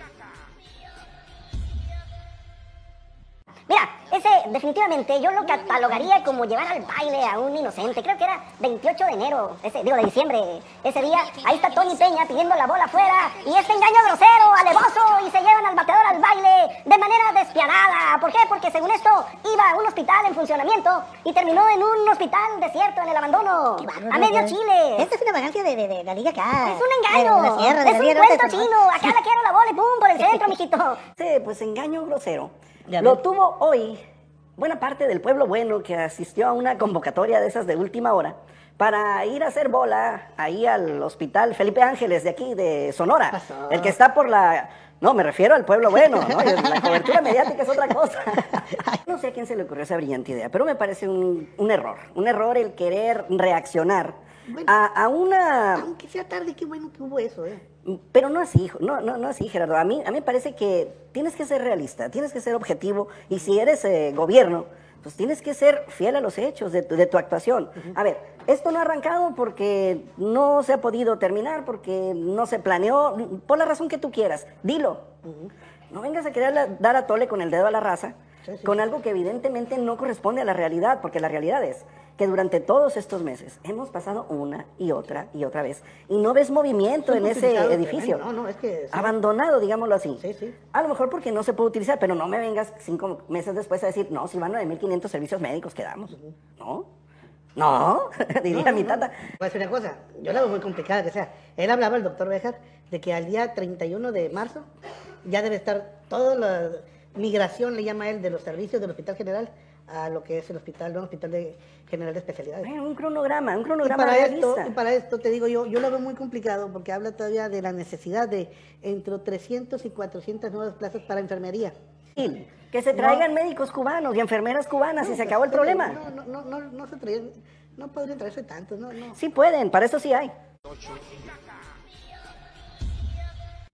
Mira, ese definitivamente yo lo catalogaría como llevar al baile a un inocente. Creo que era 28 de enero, de diciembre, ese día. Ahí está Tony Peña pidiendo la bola afuera y este engaño grosero, alevoso, y se llevan al bateador al baile de manera despiadada. ¿Por qué? Porque según esto iba a un hospital en funcionamiento y terminó en un hospital desierto en el abandono. A medio Chile. Esta es una vagancia de la liga acá. Es un engaño. Es un cuento chino. Acá la quiero la bola y pum, por el centro, mijito. Sí, pues engaño grosero. Lo tuvo hoy buena parte del pueblo bueno que asistió a una convocatoria de esas de última hora para ir a hacer bola ahí al hospital Felipe Ángeles de aquí, de Sonora. El que está por la... No, me refiero al pueblo bueno, ¿no? La cobertura mediática es otra cosa. No sé a quién se le ocurrió esa brillante idea, pero me parece un error. Un error el querer reaccionar a una... Aunque sea tarde, qué bueno que hubo eso, Pero no así, no así, Gerardo. A mí me parece que tienes que ser realista, tienes que ser objetivo, y si eres gobierno, pues tienes que ser fiel a los hechos de tu actuación. A ver, esto no ha arrancado porque no se ha podido terminar, porque no se planeó, por la razón que tú quieras. Dilo. No vengas a querer dar a tole con el dedo a la raza, con algo que evidentemente no corresponde a la realidad, porque la realidad es que durante todos estos meses hemos pasado una y otra vez y no ves movimiento en ese edificio. Es que... Abandonado, digámoslo así. Sí. A lo mejor porque no se puede utilizar, pero no me vengas 5 meses después a decir, no, si van 9.500 servicios médicos que damos. No, diría mi tata. Voy a decir una cosa, yo la veo muy complicada que sea. Él hablaba, el doctor Béjar, de que al día 31 de marzo ya debe estar toda la migración, le llama él, de los servicios del Hospital General a lo que es el hospital, ¿no? Hospital General de Especialidades. Bueno, un cronograma y para esto te digo yo lo veo muy complicado porque habla todavía de la necesidad de entre 300 y 400 nuevas plazas para enfermería. Que se traigan médicos cubanos y enfermeras cubanas y se acabó el problema. No se traían, no podrían traerse tantos, no. Sí pueden, para eso sí hay.